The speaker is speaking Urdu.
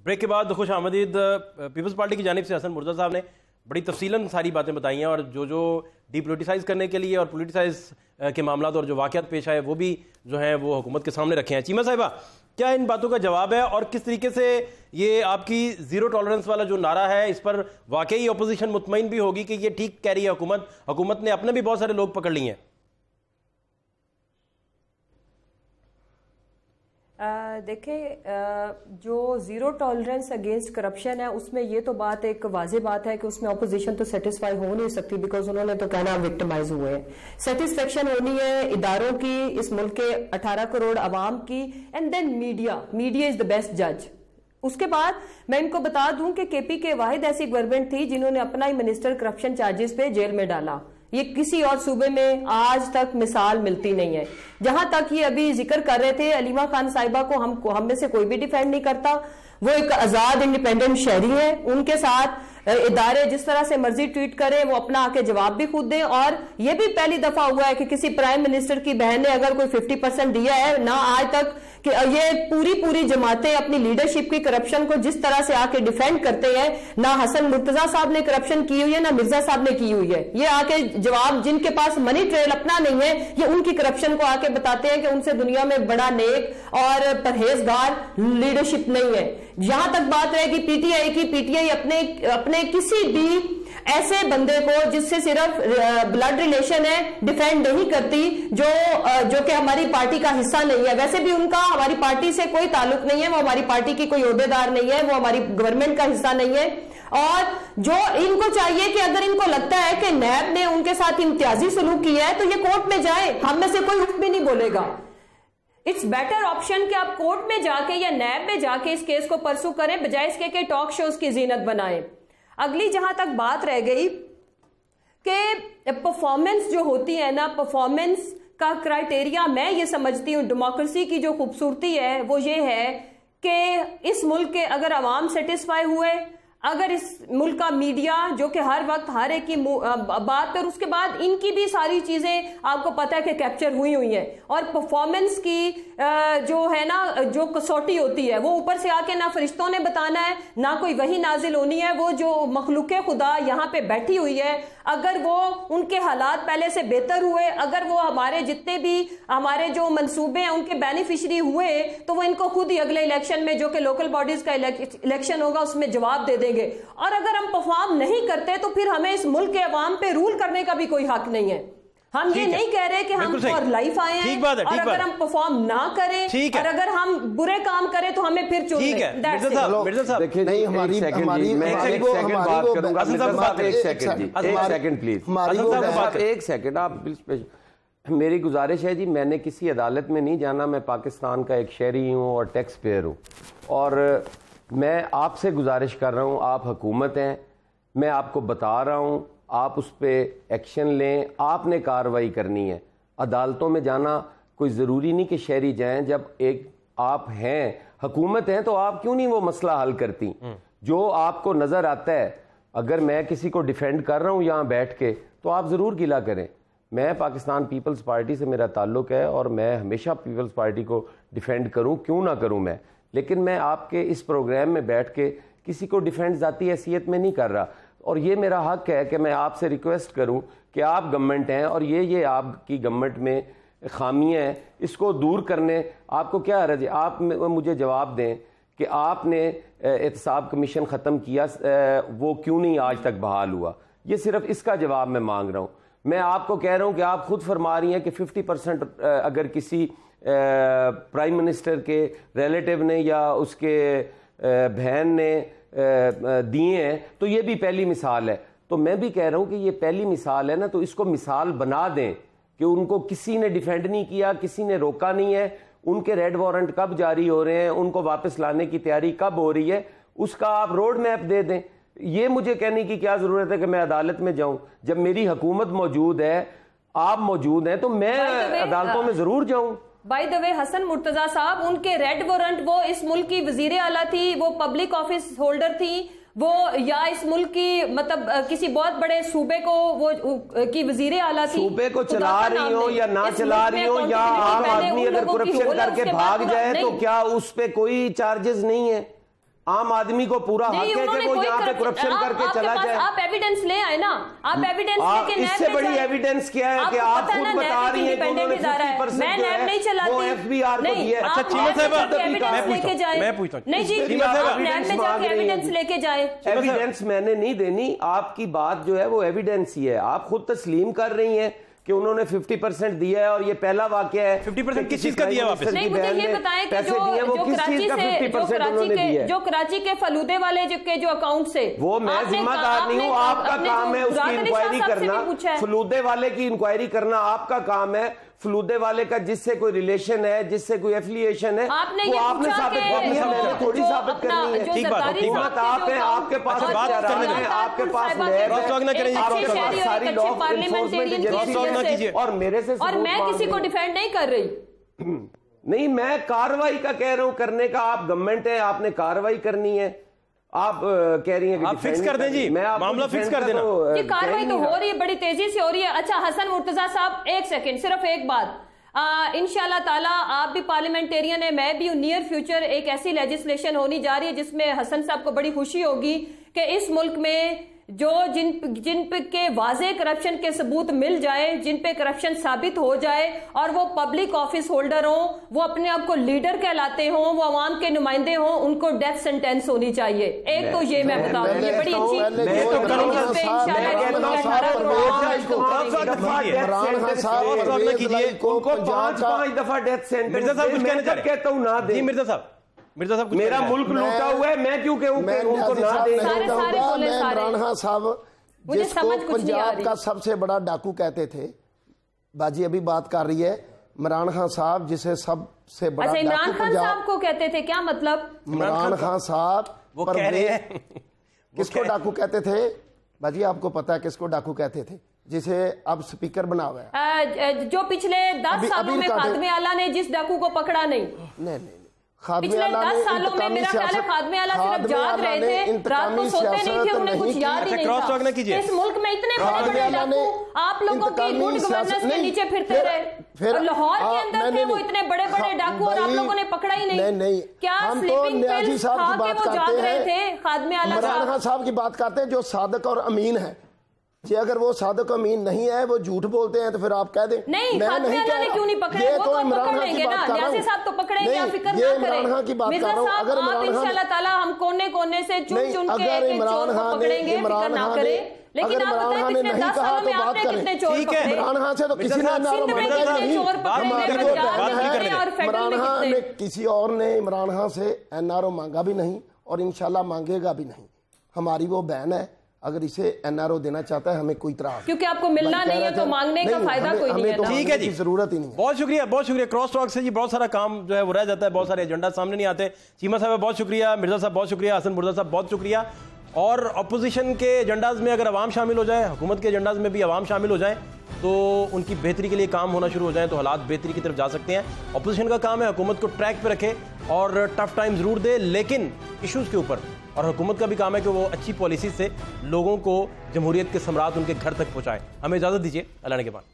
بریک کے بعد خوش آمدید پیپلز پارٹی کی جانب سے حسن مرتضیٰ صاحب نے بڑی تفصیلاً ساری باتیں بتائی ہیں اور جو ڈی پولیٹیسائز کرنے کے لیے اور پولیٹیسائز کے معاملات اور جو واقعات پیش آئے وہ بھی جو ہیں وہ حکومت کے سامنے رکھے ہیں. چیمہ صاحبہ کیا ان باتوں کا جواب ہے اور کس طریقے سے یہ آپ کی زیرو ٹالرنس والا جو نعرہ ہے اس پر واقعی اپوزیشن مطمئن بھی ہوگی کہ یہ ٹھیک کہہ رہی ہے حکومت نے اپنے بھی بہت سارے لوگ پکڑ لیے ہیں؟ دیکھیں جو زیرو ٹالرنس اگینسٹ کرپشن ہے اس میں یہ تو بات ایک واضح بات ہے کہ اس میں اپوزیشن تو سیٹسفائی ہو نہیں سکتی بیکاز انہوں نے تو کہنا وکٹمائز ہوئے ہیں. سیٹسفیکشن ہونی ہے اداروں کی, اس ملک کے 18 کروڑ عوام کی, and then media is the best جج. اس کے بعد میں ان کو بتا دوں کہ کے پی کے واحد ایسی گورنمنٹ تھی جنہوں نے اپنا ہی منسٹر کرپشن چارجز پہ جیل میں ڈالا. یہ کسی اور صوبے میں آج تک مثال ملتی نہیں ہے. جہاں تک یہ ابھی ذکر کر رہے تھے علیمہ خان صاحبہ کو ہم میں سے کوئی بھی ڈیفینڈ نہیں کرتا, وہ ایک آزاد انڈیپینڈنٹ شہری ہے, ان کے ساتھ ادارے جس طرح سے مرضی ٹویٹ کریں وہ اپنا آ کے جواب بھی خود دیں. اور یہ بھی پہلی دفعہ ہوا ہے کہ کسی پرائم منسٹر کی بہن نے اگر کوئی 50% دیا ہے, نہ آج تک کہ یہ پوری جماعتیں اپنی لیڈرشپ کی کرپشن کو جس طرح سے آ کے ڈیفینڈ کرتے ہیں, نہ حسن مرتضیٰ صاحب نے کرپشن کی ہوئی ہے نہ مرزا صاحب نے کی ہوئی ہے. یہ آ کے جواب جن کے پاس منی ٹریل اپنا نہیں ہے یہ ان کی کرپشن کو آ کے بتاتے ہیں کہ ان سے دنیا میں بڑا نیک اور پرہیزگار لیڈرشپ نہیں ہے. یہاں تک بات رہے گی پی ٹی آئی کی, پی ٹی آئی اپنے کسی بھی ایسے بندے کو جس سے صرف بلڈ ریلیشن ہے ڈیفینڈ نہیں کرتی جو کہ ہماری پارٹی کا حصہ نہیں ہے. ویسے بھی ان کا ہماری پارٹی سے کوئی تعلق نہیں ہے, وہ ہماری پارٹی کی کوئی عہدیدار نہیں ہے, وہ ہماری گورنمنٹ کا حصہ نہیں ہے. اور جو ان کو چاہیے کہ اگر ان کو لگتا ہے کہ نیب نے ان کے ساتھ امتیازی سلوک کیا ہے تو یہ کورٹ میں جائے, ہم میں سے کوئی اٹھ بھی نہیں بولے گا. اٹس بیٹر آپشن کہ آپ کورٹ میں جا کے یا نیب میں جا کے اس کیس کو پرسو کریں بجائے اس کے کہ ٹاک شوز کی زینت بنائیں. اگلی جہاں تک بات رہ گئی کہ پرفارمنس جو ہوتی ہے نا, پرفارمنس کا کرائٹیریا میں یہ سمجھتی ہوں ڈیموکریسی کی جو خوبصورتی ہے وہ یہ ہے کہ اس ملک کے اگر عوام سیٹسفائی ہوئے, اگر اس ملک کا میڈیا جو کہ ہر وقت ہر ایک کی بات پر, اس کے بعد ان کی بھی ساری چیزیں آپ کو پتا ہے کہ کیپچر ہوئی ہیں, اور پرفارمنس کی جو ہے نا جو کسوٹی ہوتی ہے وہ اوپر سے آ کے نہ فرشتوں نے بتانا ہے نہ کوئی وحی نازل ہونی ہے. وہ جو مخلوق خدا یہاں پہ بیٹھی ہوئی ہے اگر وہ ان کے حالات پہلے سے بہتر ہوئے, اگر وہ ہمارے جتنے بھی ہمارے جو منصوبے ہیں ان کے بینیفیشری ہوئے تو وہ ان کو خود ہی اگلے الیکشن میں جو کہ لوکل باڈیز کا الیکشن ہوگا اس میں جواب دے دیں گے. اور اگر ہم پرفارم نہیں کرتے تو پھر ہمیں اس ملک کے عوام پہ رول کرنے کا بھی کوئی حق نہیں ہے. ہم یہ نہیں کہہ رہے کہ ہم فار لائف آئے ہیں, اور اگر ہم پرفارم نہ کریں اور اگر ہم برے کام کریں تو ہمیں پھر چن لیں. نہیں ایک سیکنڈ آپ میری گزارش ہے جی, میں نے کسی عدالت میں نہیں جانا, میں پاکستان کا ایک شہری ہوں اور ٹیکس پیئر ہوں, اور میں آپ سے گزارش کر رہا ہوں, آپ حکومت ہیں, میں آپ کو بتا رہا ہوں آپ اس پہ ایکشن لیں, آپ نے کارروائی کرنی ہے. عدالتوں میں جانا کوئی ضروری نہیں کہ شہری جائیں, جب ایک آپ ہیں حکومت ہیں تو آپ کیوں نہیں وہ مسئلہ حل کرتی جو آپ کو نظر آتا ہے. اگر میں کسی کو ڈیفینڈ کر رہا ہوں یہاں بیٹھ کے تو آپ ضرور گلہ کریں. میں پاکستان پیپلز پارٹی سے میرا تعلق ہے اور میں ہمیشہ پیپلز پارٹی کو ڈیفینڈ کروں, کیوں نہ کروں میں, لیکن میں آپ کے اس پروگرام میں بیٹھ کے کسی کو ڈیفینڈ ذاتی حیثیت میں نہیں کر رہا. اور یہ میرا حق ہے کہ میں آپ سے ریکویسٹ کروں کہ آپ گورنمنٹ ہیں اور یہ آپ کی گورنمنٹ میں خامیاں ہیں, اس کو دور کرنے آپ کو کیا عرض ہے. آپ مجھے جواب دیں کہ آپ نے احتساب کمیشن ختم کیا, وہ کیوں نہیں آج تک بحال ہوا. یہ صرف اس کا جواب میں مانگ رہا ہوں. میں آپ کو کہہ رہا ہوں کہ آپ خود فرما رہی ہیں کہ 50% اگر کسی پرائم منسٹر کے ریلیٹیو نے یا اس کے بہن نے دیے ہیں تو یہ بھی پہلی مثال ہے. تو میں بھی کہہ رہا ہوں کہ یہ پہلی مثال ہے نا, تو اس کو مثال بنا دیں کہ ان کو کسی نے ڈیفینڈ نہیں کیا, کسی نے روکا نہیں ہے, ان کے ریڈ وارنٹ کب جاری ہو رہے ہیں, ان کو واپس لانے کی تیاری کب ہو رہی ہے, اس کا آپ روڈ میپ دے دیں. یہ مجھے کہنے کی کیا ضرورت ہے کہ میں عدالت میں جاؤں. جب میری حکومت موجود ہے, آپ موجود ہیں, تو میں عدالتوں میں ضرور جاؤں. بائی دا وے حسن مرتضیٰ صاحب, ان کے ریڈ وارنٹ, وہ اس ملک کی وزیر اعلیٰ تھی, وہ پبلک آفس ہولڈر تھی, وہ یا اس ملک کی مطلب کسی بہت بڑے صوبے کو وہ کی وزیر اعلیٰ تھی. صوبے کو چلا رہی ہو یا نہ چلا رہی ہو, یا عام آدمی اگر کرپشن کر کے بھاگ جائے تو کیا اس پہ کوئی چارجز نہیں ہے؟ عام آدمی کو پورا حق ہے کہ وہ یہاں پہ کرپشن کر کے چلا جائے. آپ ایویڈنس لے آئے نا, آپ ایویڈنس لے کے اس سے بڑی ایویڈنس کیا ہے کہ آپ خود بتا رہی ہیں کہ انہوں نے 50% جو ہے وہ ایف بی آر کو دیا ہے. اچھا چیمہ صاحبہ میں پوچھتا ہوں, نہیں جی آپ نیب میں جا کے ایویڈنس لے کے جائیں. ایویڈنس میں نے نہیں دینی, آپ کی بات جو ہے وہ ایویڈنس ہی ہے. آپ خود تسلیم کر رہی ہیں کہ انہوں نے 50% دیا ہے اور یہ پہلا واقعہ ہے. 50% کس چیز کا دیا واپس؟ نہیں مجھے یہ بتائیں کہ جو کراچی کے فلودے والے جو اکاؤنٹ سے, وہ میں ذمہ دار نہیں ہوں, آپ کا کام ہے اس کی انکوائری کرنا, فلودے والے کی انکوائری کرنا آپ کا کام ہے. فلودے والے کا جس سے کوئی ریلیشن ہے, جس سے کوئی ایفیلیشن ہے, وہ آپ نے ثابت کرنی ہے, میں نے تھوڑی ثابت کرنی ہے. ٹھیک بات ہے, آپ ہیں, آپ کے پاس آپ کے پاس ساری لا انفورسمنٹ ایجنسی اور میرے سے, اور میں کسی کو ڈیفینڈ نہیں کر رہی. نہیں, میں کارروائی کا کہہ رہا ہوں کرنے کا. آپ گورنمنٹ ہے, آپ نے کارروائی کرنی ہے. آپ کہہ رہی ہیں کہ آپ فکس کر دیں جی, معاملہ فکس کر دینا. یہ کارروائی تو ہو رہی ہے, بڑی تیزی سے ہو رہی ہے. اچھا حسن مرتضیٰ صاحب ایک سیکنڈ, صرف ایک بات, انشاءاللہ تعالیٰ آپ بھی پارلیمنٹیرین ہیں, میں بھی نیئر فیوچر ایک ایسی لیجسلیشن ہونی جا رہی ہے جس میں حسن صاحب کو بڑی خوشی ہوگی کہ اس ملک میں جو جن پہ کے واضح کرپشن کے ثبوت مل جائے, جن پہ کرپشن ثابت ہو جائے اور وہ پبلک آفس ہولڈر ہوں, وہ اپنے آپ کو لیڈر کہلاتے ہوں, وہ عوام کے نمائندے ہوں, ان کو ڈیتھ سینٹینس ہونی چاہیے. ایک تو یہ میں بتا رہی ہوں, یہ بڑی اچھی مرزا صاحب میرا ملک لوٹا ہوا ہے, میں کیوں کہوں کہ ان کو نہ دیں. میں عمران خان صاحب جس کو پنجاب کا سب سے بڑا ڈاکو کہتے تھے, باجی ابھی بات کر رہی ہے, عمران خان صاحب جسے سب سے بڑا ڈاکو عمران خان صاحب کو کہتے تھے, کیا مطلب؟ عمران خان صاحب وہ کہہ رہے ہیں کس کو ڈاکو کہتے تھے باجی, آپ کو پتا ہے کس کو ڈاکو کہتے تھے؟ جسے اب سپیکر بنا ہوا ہے, جو پچھلے 10 سالوں میں خادم اعلیٰ نے جس ڈاکو کو پکڑا نہیں. پچھلے 10 سالوں میں میرا خیال ہے خادم اعلیٰ صرف جاگ رہے تھے, رات کو سوتے نہیں تھے, انہیں کچھ یاد ہی نہیں تھا. اس ملک میں اتنے بڑے بڑے ڈاکو آپ لوگوں کی گڈ گورننس کے نیچے پھرتے رہے, اور لاہور کے اندر تھے وہ اتنے بڑے بڑے ڈاکو اور آپ لوگوں نے پکڑا ہی نہیں. کیا سلیپنگ پلز کھا کے وہ جاگ رہے تھے خادم اعلیٰ صاحب؟ عمران خان صاحب کی بات کرتے ہیں جو صادق اور امین ہے, کہ اگر وہ صادق امین نہیں ہے, وہ جھوٹ بولتے ہیں, تو پھر آپ کہہ دیں نہیں خادم اعلیٰ نے کیوں نہیں پکڑے, وہ تو پکڑ لیں گے نا, نیازی صاحب تو پکڑیں گے, آپ فکر نہ کریں. مرزا صاحب آپ انشاءاللہ تعالیٰ ہم کونے کونے سے چن چن کے ایک ایک چور کو پکڑیں گے, فکر نہ کریں. لیکن آپ بتائیں پچھلے 10 سالوں میں آپ نے کتنے چور پکڑے؟ عمران خان سے تو کسی نے عمران خان نے کسی اور نے عمران خان سے این آر او مانگا بھی نہیں, اور انشاءاللہ مانگے گا بھی نہیں. ہماری وہ بہن ہے, اگر اسے این آر او دینا چاہتا ہے ہمیں کوئی اطراف, کیونکہ آپ کو ملنا نہیں ہے تو مانگنے کا فائدہ کوئی نہیں ہے. ٹھیک ہے جی, ضرورت ہی نہیں ہے. بہت شکریہ, بہت شکریہ. کراس ٹاک سے جی بہت سارا کام جو ہے وہ رہ جاتا ہے, بہت سارے ایجنڈا سامنے نہیں آتے. چیمہ صاحب بہت شکریہ, مرزا صاحب بہت شکریہ, حسن مرزا صاحب بہت شکریہ. اور اپوزیشن کے ایجنڈاز میں اگر عوام شامل ہو جائے, حکومت کے ایجنڈاز میں بھی عوام شامل ہو جائیں, تو ان کی بہتری کے لیے کام ہونا شروع ہو جائیں تو حالات بہتری کی طرف جا سکتے ہیں. اپوزیشن کا کام ہے حکومت کو ٹریک پہ رکھے اور ٹف ٹائم ضرور دے, لیکن ایشوز کے اوپر. اور حکومت کا بھی کام ہے کہ وہ اچھی پالیسی سے لوگوں کو جمہوریت کے ثمرات ان کے گھر تک پہنچائے. ہمیں اجازت دیجیے, اللہ نے کے بعد.